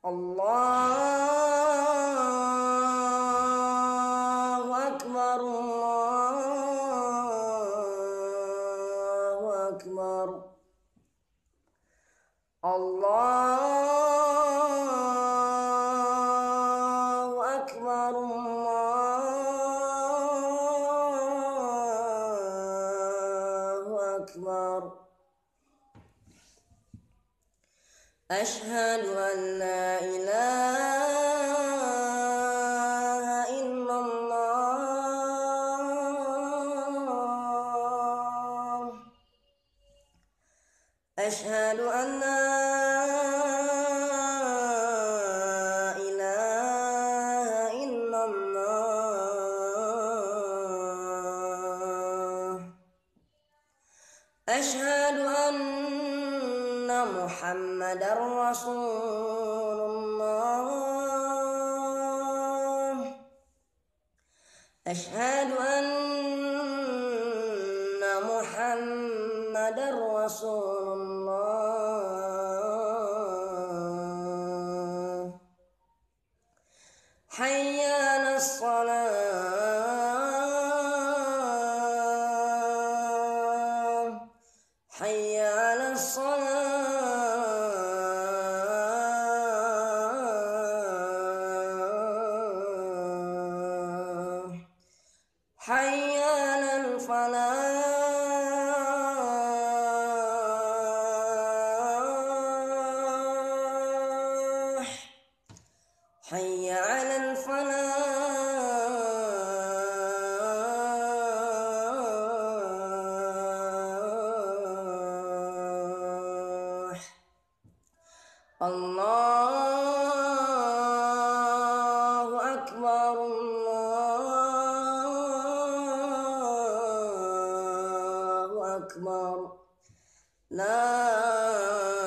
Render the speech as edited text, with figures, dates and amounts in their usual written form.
Allahu Akbar, Allahu Akbar, Allahu Akbar, Allahu Akbar. Asyhadu an la ilaha illallah. Asyhadu an la ilaha illallah. Asyhadu anna Muhammadar Rasulullah. Asyhadu anna Muhammadar Rasulullah. Hayya 'alas shalah. Hayya 'alas shalah. Hayya 'alal falah. Hayya 'alal falah. Allahu Akbar, Allahu Akbar. La